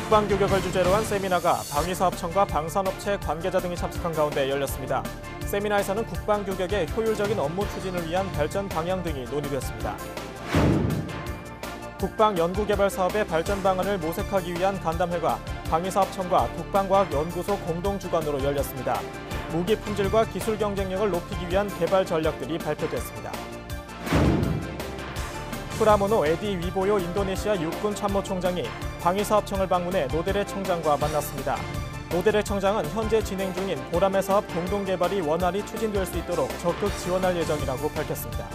국방규격을 주제로 한 세미나가 방위사업청과 방산업체 관계자 등이 참석한 가운데 열렸습니다. 세미나에서는 국방규격의 효율적인 업무 추진을 위한 발전 방향 등이 논의됐습니다. 국방연구개발 사업의 발전 방안을 모색하기 위한 간담회가 방위사업청과 국방과학연구소 공동주관으로 열렸습니다. 무기 품질과 기술 경쟁력을 높이기 위한 개발 전략들이 발표됐습니다. 프라모노 에디 위보요 인도네시아 육군 참모총장이 방위사업청을 방문해 노데레 청장과 만났습니다. 노데레 청장은 현재 진행 중인 보라매 사업 공동개발이 원활히 추진될 수 있도록 적극 지원할 예정이라고 밝혔습니다.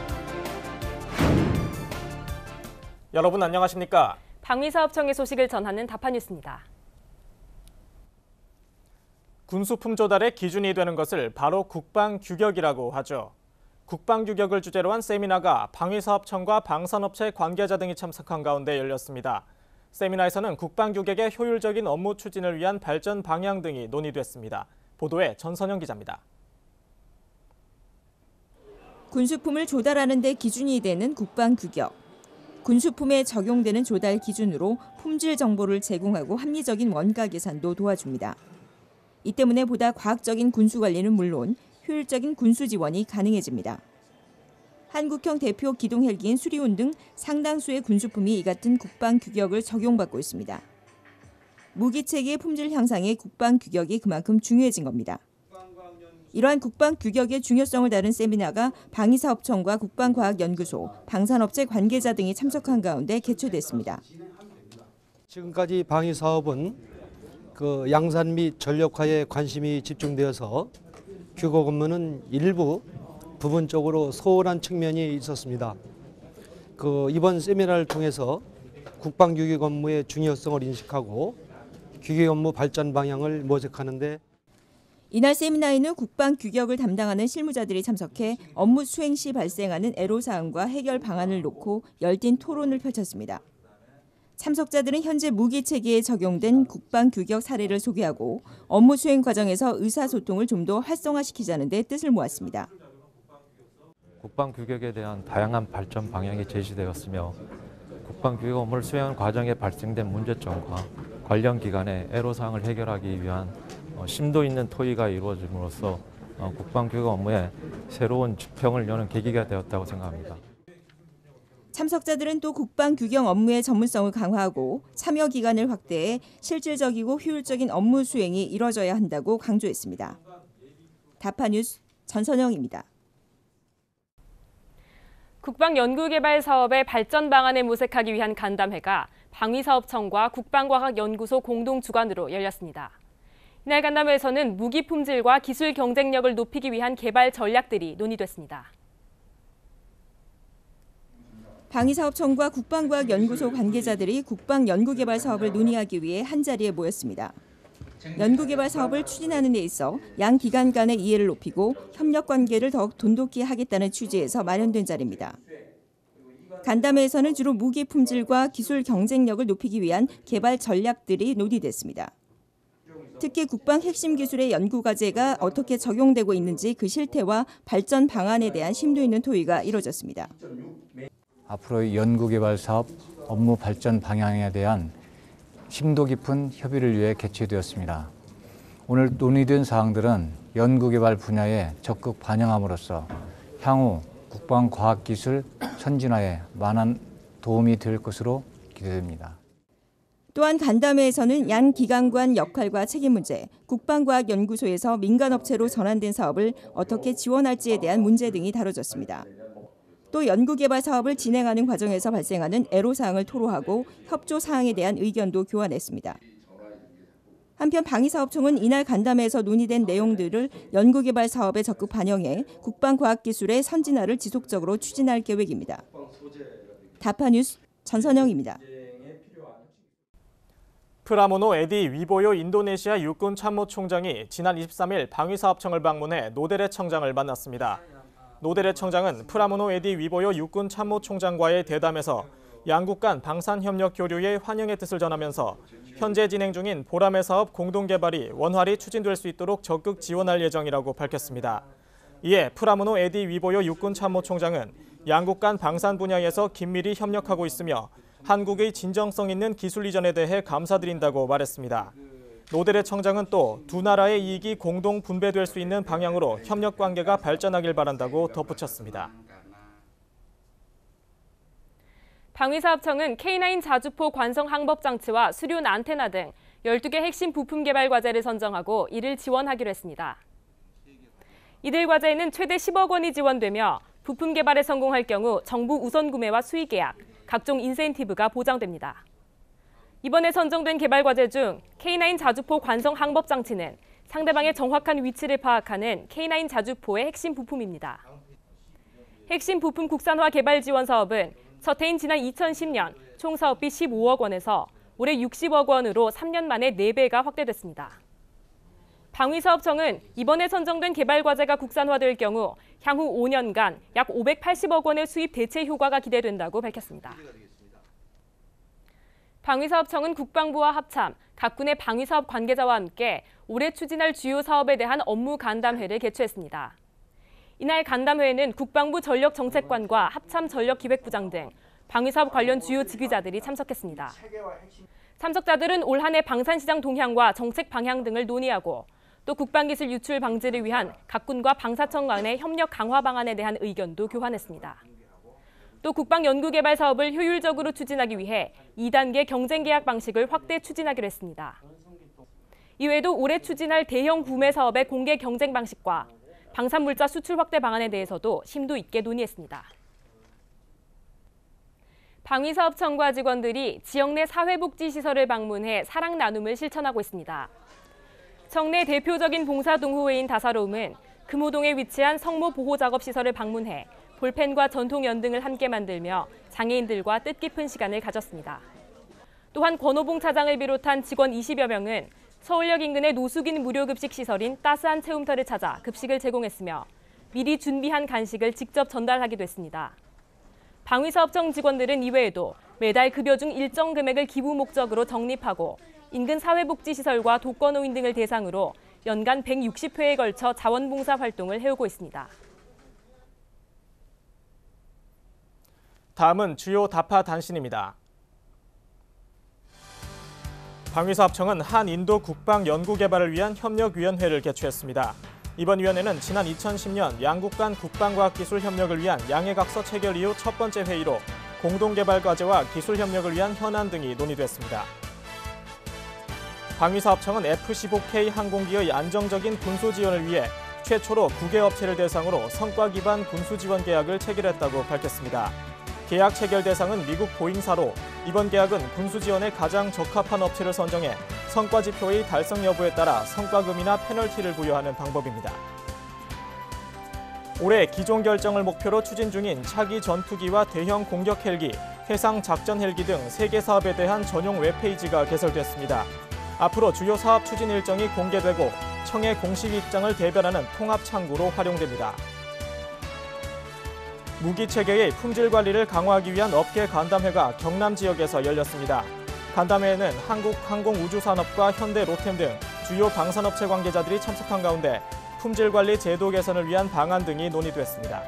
여러분 안녕하십니까? 방위사업청의 소식을 전하는 다파뉴스입니다. 군수품 조달의 기준이 되는 것을 바로 국방규격이라고 하죠. 국방규격을 주제로 한 세미나가 방위사업청과 방산업체 관계자 등이 참석한 가운데 열렸습니다. 세미나에서는 국방규격의 효율적인 업무 추진을 위한 발전 방향 등이 논의됐습니다. 보도에 전선영 기자입니다. 군수품을 조달하는 데 기준이 되는 국방규격. 군수품에 적용되는 조달 기준으로 품질 정보를 제공하고 합리적인 원가 계산도 도와줍니다. 이 때문에 보다 과학적인 군수 관리는 물론 효율적인 군수 지원이 가능해집니다. 한국형 대표 기동 헬기인 수리온 등 상당수의 군수품이 이 같은 국방 규격을 적용받고 있습니다. 무기 체계의 품질 향상에 국방 규격이 그만큼 중요해진 겁니다. 이러한 국방 규격의 중요성을 다룬 세미나가 방위사업청과 국방과학연구소, 방산업체 관계자 등이 참석한 가운데 개최됐습니다. 지금까지 방위사업은 양산 및 전력화에 관심이 집중되어서 규격 업무는 일부 부분적으로 소홀한 측면이 있었습니다. 이번 세미나를 통해서 국방규격 업무의 중요성을 인식하고 규격 업무 발전 방향을 모색하는 데 이날 세미나에는 국방규격을 담당하는 실무자들이 참석해 업무 수행 시 발생하는 애로사항과 해결 방안을 놓고 열띤 토론을 펼쳤습니다. 참석자들은 현재 무기 체계에 적용된 국방규격 사례를 소개하고 업무 수행 과정에서 의사소통을 좀 더 활성화시키자는 데 뜻을 모았습니다. 국방규격에 대한 다양한 발전 방향이 제시되었으며 국방규격 업무를 수행하는 과정에 발생된 문제점과 관련 기관의 애로사항을 해결하기 위한 심도 있는 토의가 이루어짐으로써 국방규격 업무에 새로운 지평을 여는 계기가 되었다고 생각합니다. 참석자들은 또 국방규격 업무의 전문성을 강화하고 참여 기간을 확대해 실질적이고 효율적인 업무 수행이 이뤄져야 한다고 강조했습니다. 다파뉴스 전선영입니다. 국방연구개발 사업의 발전 방안을 모색하기 위한 간담회가 방위사업청과 국방과학연구소 공동주관으로 열렸습니다. 이날 간담회에서는 무기 품질과 기술 경쟁력을 높이기 위한 개발 전략들이 논의됐습니다. 방위사업청과 국방과학연구소 관계자들이 국방연구개발 사업을 논의하기 위해 한자리에 모였습니다. 연구개발 사업을 추진하는 데 있어 양 기관 간의 이해를 높이고 협력 관계를 더욱 돈독히 하겠다는 취지에서 마련된 자리입니다. 간담회에서는 주로 무기 품질과 기술 경쟁력을 높이기 위한 개발 전략들이 논의됐습니다. 특히 국방 핵심 기술의 연구 과제가 어떻게 적용되고 있는지 그 실태와 발전 방안에 대한 심도 있는 토의가 이뤄졌습니다. 앞으로의 연구개발 사업 업무 발전 방향에 대한 심도 깊은 협의를 위해 개최되었습니다. 오늘 논의된 사항들은 연구개발 분야에 적극 반영함으로써 향후 국방과학기술 선진화에 많은 도움이 될 것으로 기대됩니다. 또한 간담회에서는 양 기관 간 역할과 책임 문제, 국방과학연구소에서 민간업체로 전환된 사업을 어떻게 지원할지에 대한 문제 등이 다뤄졌습니다. 또 연구개발 사업을 진행하는 과정에서 발생하는 애로사항을 토로하고 협조 사항에 대한 의견도 교환했습니다. 한편 방위사업청은 이날 간담회에서 논의된 내용들을 연구개발 사업에 적극 반영해 국방과학기술의 선진화를 지속적으로 추진할 계획입니다. 다파뉴스 전선영입니다. 프라모노 에디 위보요 인도네시아 육군 참모총장이 지난 23일 방위사업청을 방문해 노데레 청장을 만났습니다. 노데레 청장은 프라모노 에디 위보요 육군 참모총장과의 대담에서 양국 간 방산협력 교류에 환영의 뜻을 전하면서 현재 진행 중인 보라매 사업 공동개발이 원활히 추진될 수 있도록 적극 지원할 예정이라고 밝혔습니다. 이에 프라모노 에디 위보요 육군 참모총장은 양국 간 방산 분야에서 긴밀히 협력하고 있으며 한국의 진정성 있는 기술 이전에 대해 감사드린다고 말했습니다. 노데레 청장은 또 두 나라의 이익이 공동 분배될 수 있는 방향으로 협력 관계가 발전하길 바란다고 덧붙였습니다. 방위사업청은 K9 자주포 관성 항법 장치와 수륜 안테나 등 12개 핵심 부품 개발 과제를 선정하고 이를 지원하기로 했습니다. 이들 과제에는 최대 10억 원이 지원되며 부품 개발에 성공할 경우 정부 우선 구매와 수의 계약, 각종 인센티브가 보장됩니다. 이번에 선정된 개발 과제 중 K9 자주포 관성 항법 장치는 상대방의 정확한 위치를 파악하는 K9 자주포의 핵심 부품입니다. 핵심 부품 국산화 개발 지원 사업은 첫 해인 지난 2010년 총 사업비 15억 원에서 올해 60억 원으로 3년 만에 4배가 확대됐습니다. 방위사업청은 이번에 선정된 개발 과제가 국산화될 경우 향후 5년간 약 580억 원의 수입 대체 효과가 기대된다고 밝혔습니다. 방위사업청은 국방부와 합참, 각 군의 방위사업 관계자와 함께 올해 추진할 주요 사업에 대한 업무 간담회를 개최했습니다. 이날 간담회에는 국방부 전력정책관과 합참 전력기획부장 등 방위사업 관련 주요 지휘자들이 참석했습니다. 참석자들은 올 한 해 방산시장 동향과 정책 방향 등을 논의하고 또 국방기술 유출 방지를 위한 각 군과 방사청 간의 협력 강화 방안에 대한 의견도 교환했습니다. 또 국방연구개발 사업을 효율적으로 추진하기 위해 2단계 경쟁계약 방식을 확대 추진하기로 했습니다. 이외에도 올해 추진할 대형 구매 사업의 공개 경쟁 방식과 방산물자 수출 확대 방안에 대해서도 심도 있게 논의했습니다. 방위사업청과 직원들이 지역 내 사회복지시설을 방문해 사랑 나눔을 실천하고 있습니다. 청내 대표적인 봉사동호회인 다사로움은 금호동에 위치한 성모 보호작업시설을 방문해 볼펜과 전통 연등을 함께 만들며 장애인들과 뜻깊은 시간을 가졌습니다. 또한 권오봉 차장을 비롯한 직원 20여 명은 서울역 인근의 노숙인 무료급식 시설인 따스한 체움터를 찾아 급식을 제공했으며 미리 준비한 간식을 직접 전달하기도 했습니다. 방위사업청 직원들은 이외에도 매달 급여 중 일정 금액을 기부 목적으로 적립하고 인근 사회복지시설과 독거노인 등을 대상으로 연간 160회에 걸쳐 자원봉사 활동을 해오고 있습니다. 다음은 주요 다파 단신입니다. 방위사업청은 한인도 국방연구개발을 위한 협력위원회를 개최했습니다. 이번 위원회는 지난 2010년 양국 간 국방과학기술 협력을 위한 양해각서 체결 이후 첫 번째 회의로 공동개발 과제와 기술 협력을 위한 현안 등이 논의됐습니다. 방위사업청은 F-15K 항공기의 안정적인 군수 지원을 위해 최초로 9개 업체를 대상으로 성과 기반 군수 지원 계약을 체결했다고 밝혔습니다. 계약 체결 대상은 미국 보잉사로 이번 계약은 군수 지원에 가장 적합한 업체를 선정해 성과 지표의 달성 여부에 따라 성과금이나 페널티를 부여하는 방법입니다. 올해 기종 결정을 목표로 추진 중인 차기 전투기와 대형 공격 헬기, 해상 작전 헬기 등 3개 사업에 대한 전용 웹페이지가 개설됐습니다. 앞으로 주요 사업 추진 일정이 공개되고 청의 공식 입장을 대변하는 통합 창구로 활용됩니다. 무기 체계의 품질 관리를 강화하기 위한 업계 간담회가 경남 지역에서 열렸습니다. 간담회에는 한국항공우주산업과 현대 로템 등 주요 방산업체 관계자들이 참석한 가운데 품질 관리 제도 개선을 위한 방안 등이 논의됐습니다.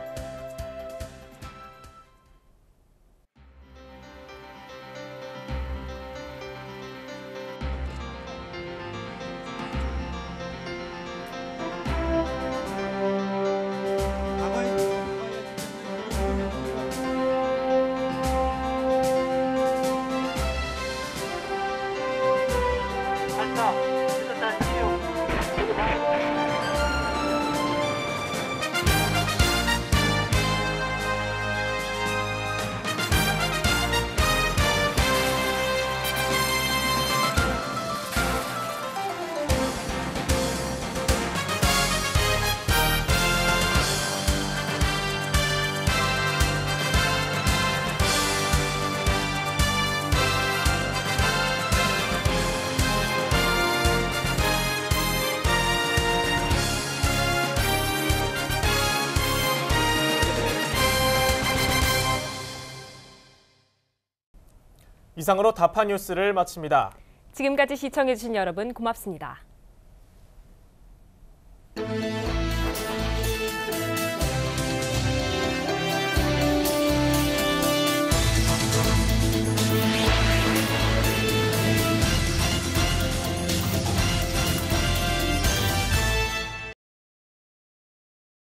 이상으로 다파 뉴스를 마칩니다. 지금까지 시청해주신 여러분 고맙습니다.